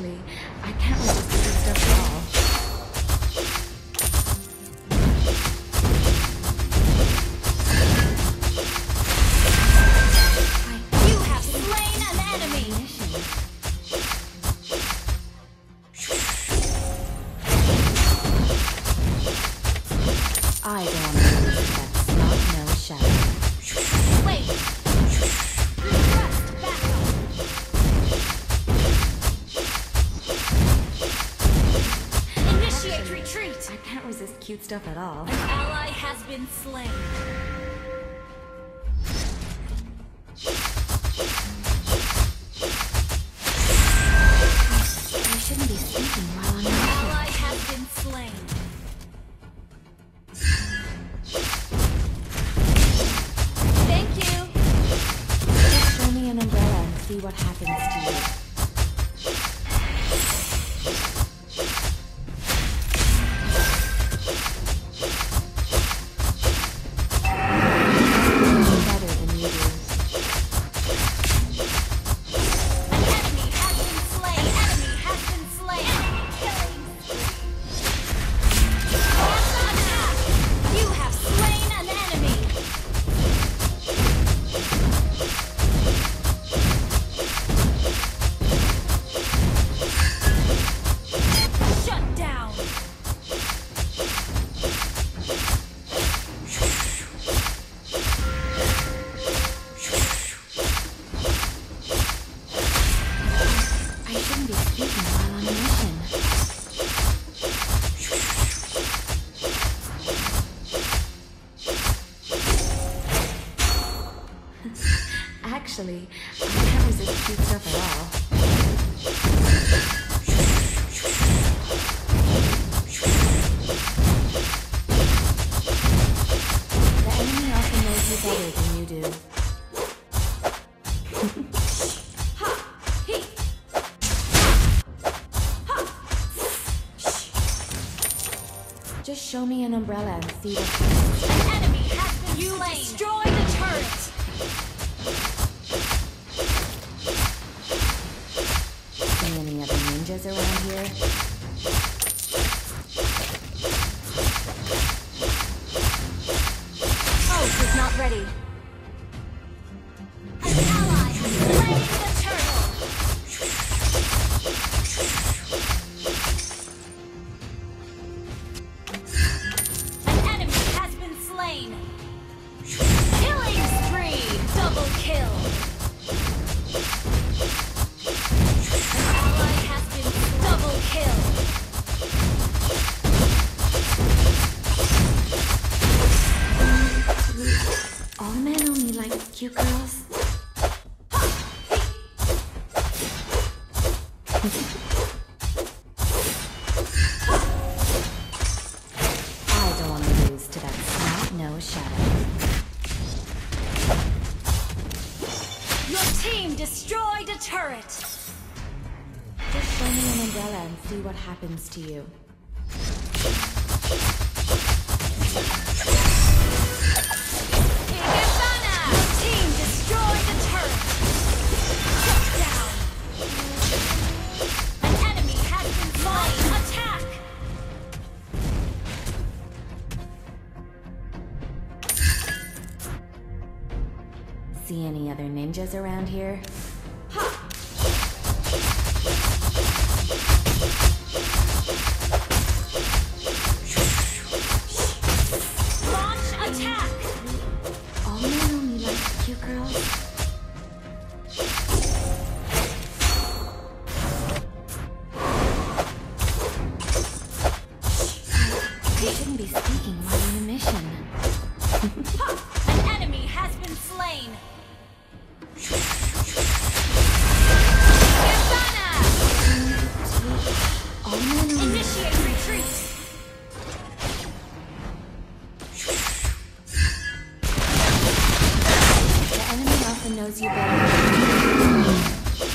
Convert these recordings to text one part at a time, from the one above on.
Actually, I can't resist the good stuff at all. You have slain an enemy! I don't want to lose that snot no shadow. Wait! Request backup! Initiate retreat! I can't resist cute stuff at all. An ally has been slain. I shouldn't be speaking while I'm An not. ally has been slain. Thank you! Just show me an umbrella and see what happens to you. Better than you do. An enemy has been slain! An enemy has been slain! Enemy killing! Launch attack! You have slain an enemy! Shut down! I shouldn't be speaking while on a mission. Actually, I can't resist cute stuff at all. The enemy often knows you better than you do. Just show me an umbrella and see what happens. An enemy has been slain! Destroy the turret! See any other ninjas around here? Host is not ready. An ally has slain the turtle! An enemy has been slain! Killing spree! Double kill! An ally has been double kill! All men only like cute girls? I don't want to lose to that snot no shadow. Your team destroyed a turret! Just show me an umbrella and see what happens to you. Igibana! Your team destroyed a turret! Shut down! An enemy has been slain! Attack! See any other ninjas around here? Launch attack! All men only like cute girls? I shouldn't be speaking while on a mission. An enemy has been slain! Igibana! All men only... Initiate retreat! The enemy often knows you better.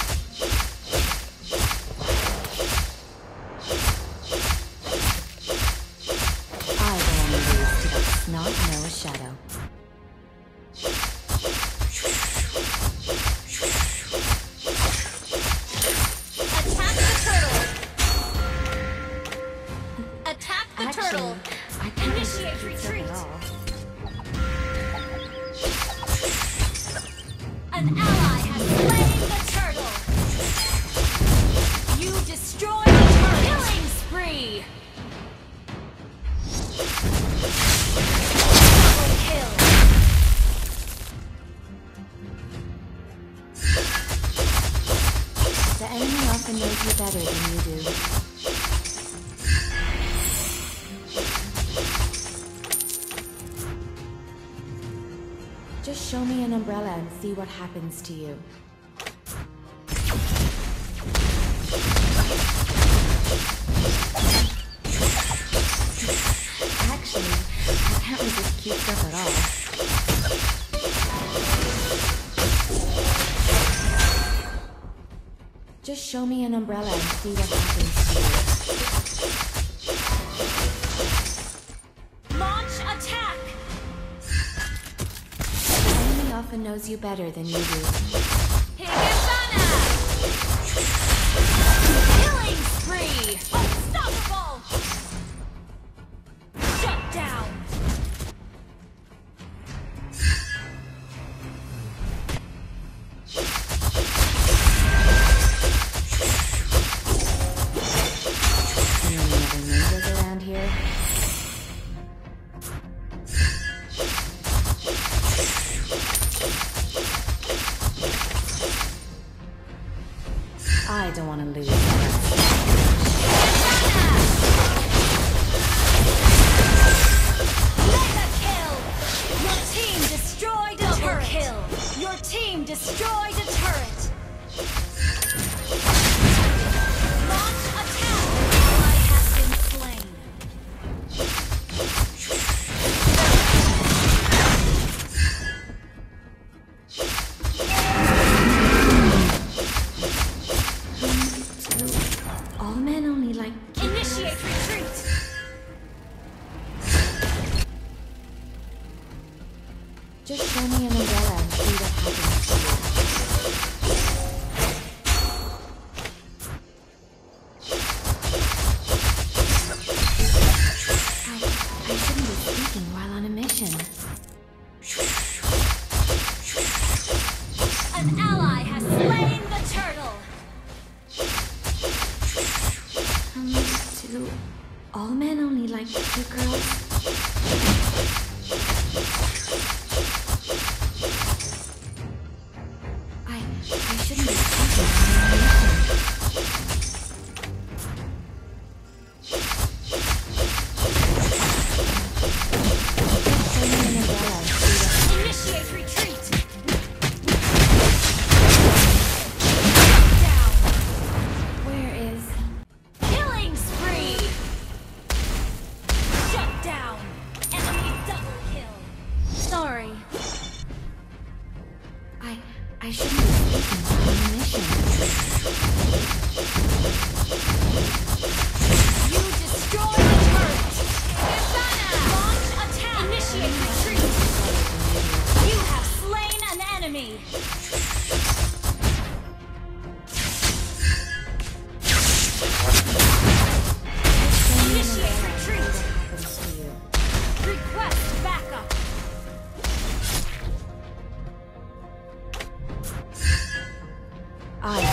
I don't want to lose to that snot no shadow. Attack the turret! An ally has slain the turtle. You destroyed the turret. Killing spree. Double kill. The enemy often knows you better than you do. Just show me an umbrella and see what happens to you. Actually, I can't resist cute stuff at all. Just show me an umbrella and see what happens to you. Launch attack. The enemy often knows you better than you do. Higasana. Killing spree. Unstoppable. Shut down. Any other ninjas around here? I don't want to lose. Mega kill. Your team destroyed a turret. Kill. Your team destroyed a turret. Launch attack. Ally has been slain. All men only like... Initiate retreat. Just show me an umbrella and see what happens to you. I shouldn't be speaking while on a mission. An ally has slain the turtle. Do all men only like cute girls? I shouldn't be speaking while on a mission. Show me an umbrella and see what Initiate retreat. Down. Where is... Killing spree. Shut down. Enemy double kill. Sorry. I shouldn't be speaking while on a mission. You destroyed the turret. Higasana. Launch attack. Initiate retreat. You have slain an enemy. Initiate retreat. Happens to you. Request backup. I